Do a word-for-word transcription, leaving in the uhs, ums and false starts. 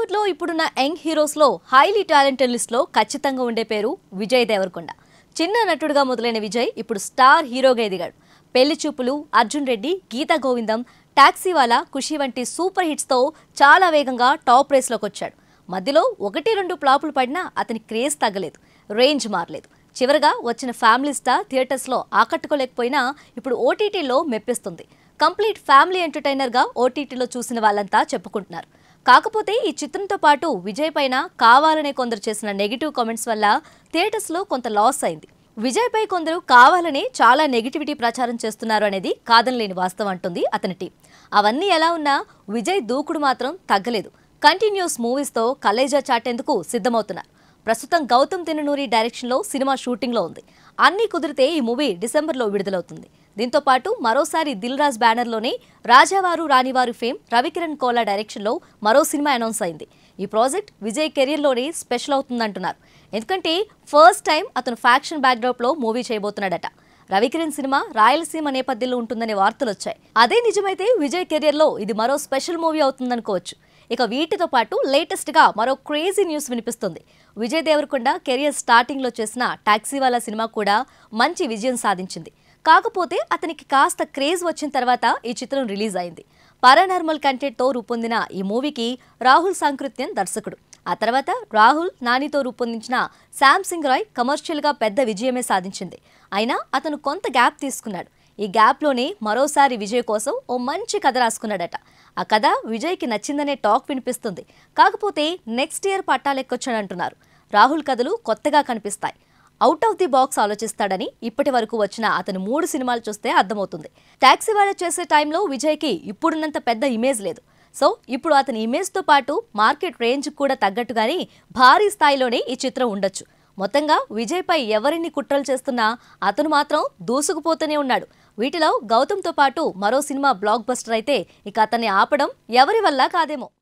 బాలీవుడ్ లో ఇప్పుడున్న young heroes లో హైలీ టాలెంటెడ్ లిస్ట్ లో ఖచ్చితంగా ఉండే పేరు విజయ్ దేవరకొండ. చిన్న నటుడుగా మొదలైన విజయ్ ఇప్పుడు స్టార్ హీరోగా ఎదిగాడు. పెళ్లి చూపులు, అర్జున్ రెడ్డి, గీతా గోవిందం, టాక్సీవాలా, ఖుషి వంటి సూపర్ హిట్స్ తో చాలా వేగంగా టాప్ రేస్ లోకి వచ్చాడు. మధ్యలో ఒకటి రెండు ఫ్లాపులు పడినా అతని క్రేజ్ తగ్గలేదు, రేంజ్ మారలేదు. చివరగా వచ్చిన ఫ్యామిలీ స్టార్ థియేటర్స్ లో ఆకట్టుకోలేకపోయినా ఇప్పుడు ఓటీటీలో మెప్పిస్తుంది. కంప్లీట్ ఫ్యామిలీ ఎంటర్టైనర్ గా ఓటీటీలో చూసిన వాళ్ళంతా చెప్పుకుంటున్నారు. కాకపోతే ఈ చిత్రంతో పాటు విజయ్ పైన కావాలనే కొందరు చేసిన నెగిటివ్ కామెంట్స్ వల్ల థియేటర్స్ లో కొంత లాస్ అయింది. విజయ్ పై కొందరు కావాలని చాలా నెగిటివిటీ ప్రచారం చేస్తున్నారు అనేది కాదనలేని వాస్తవం అంటుంది అతని టీం. అవన్నీ ఎలా ఉన్నా విజయ్ దూకుడు మాత్రం తగ్గలేదు. కంటిన్యూస్ మూవీస్ తో కలేజా చాటేందుకు సిద్ధమవుతున్నారు. ప్రస్తుతం గౌతమ్ తిన్ననూరి డైరెక్షన్ లో సినిమా షూటింగ్ లో ఉంది. అన్ని కుదిరితే ఈ మూవీ డిసెంబర్ లో విడుదలవుతుంది. దీంతో పాటు మరోసారి దిల్ రాజ్ బ్యానర్ లోనే రాజావారు రాణివారు ఫేమ్ రవికిరణ్ కోలా డైరెక్షన్ లో మరో సినిమా అనౌన్స్ అయింది. ఈ ప్రాజెక్ట్ విజయ్ కెరియర్ లోనే స్పెషల్ అవుతుందంటున్నారు. ఎందుకంటే ఫస్ట్ టైం అతను ఫ్యాక్షన్ బ్యాక్ డ్రాప్ లో మూవీ చేయబోతున్నాడట. రవికిరణ్ సినిమా రాయలసీమ నేపథ్యంలో ఉంటుందనే వార్తలు వచ్చాయి. అదే నిజమైతే విజయ్ కెరియర్ లో ఇది మరో స్పెషల్ మూవీ అవుతుందనుకోవచ్చు. ఇక వీటితో పాటు లేటెస్ట్ గా మరో క్రేజీ న్యూస్ వినిపిస్తుంది. విజయ్ దేవరకొండ కెరియర్ స్టార్టింగ్ లో చేసిన టాక్సీవాలా సినిమా కూడా మంచి విజయం సాధించింది. కాకపోతే అతనికి కాస్త క్రేజ్ వచ్చిన తర్వాత ఈ చిత్రం రిలీజ్ అయింది. పారానార్మల్ కంటెంట్ తో రూపొందిన ఈ మూవీకి రాహుల్ సాంకృత్యన్ దర్శకుడు. ఆ తర్వాత రాహుల్ నానితో రూపొందించిన శామ్ సింగ్ రాయ్ కమర్షియల్ గా పెద్ద విజయమే సాధించింది. అయినా అతను కొంత గ్యాప్ తీసుకున్నాడు. ఈ గ్యాప్ లోనే మరోసారి విజయ్ కోసం ఓ మంచి కథ రాసుకున్నాడట. ఆ కథ విజయ్కి నచ్చిందనే టాక్ వినిపిస్తుంది. కాకపోతే నెక్స్ట్ ఇయర్ పట్టాలెక్కొచ్చాడంటున్నారు. రాహుల్ కథలు కొత్తగా కనిపిస్తాయి. అవుట్ ఆఫ్ ది బాక్స్ ఆలోచిస్తాడని ఇప్పటి వరకు వచ్చిన అతను మూడు సినిమాలు చూస్తే అర్థమవుతుంది. టాక్సీవాలా చేసే టైంలో విజయ్కి ఇప్పుడున్నంత పెద్ద ఇమేజ్ లేదు. సో ఇప్పుడు అతని ఇమేజ్ తో పాటు మార్కెట్ రేంజ్ కూడా తగ్గట్టుగానే భారీ స్థాయిలోనే ఈ చిత్రం ఉండొచ్చు. మొత్తంగా విజయ్ పై ఎవరిని కుట్రలు చేస్తున్నా అతను మాత్రం దూసుకుపోతూనే ఉన్నాడు. వీటిలో గౌతమ్తో పాటు మరో సినిమా బ్లాక్ బస్టర్ అయితే ఇక అతన్ని ఆపడం ఎవరి వల్ల కాదేమో.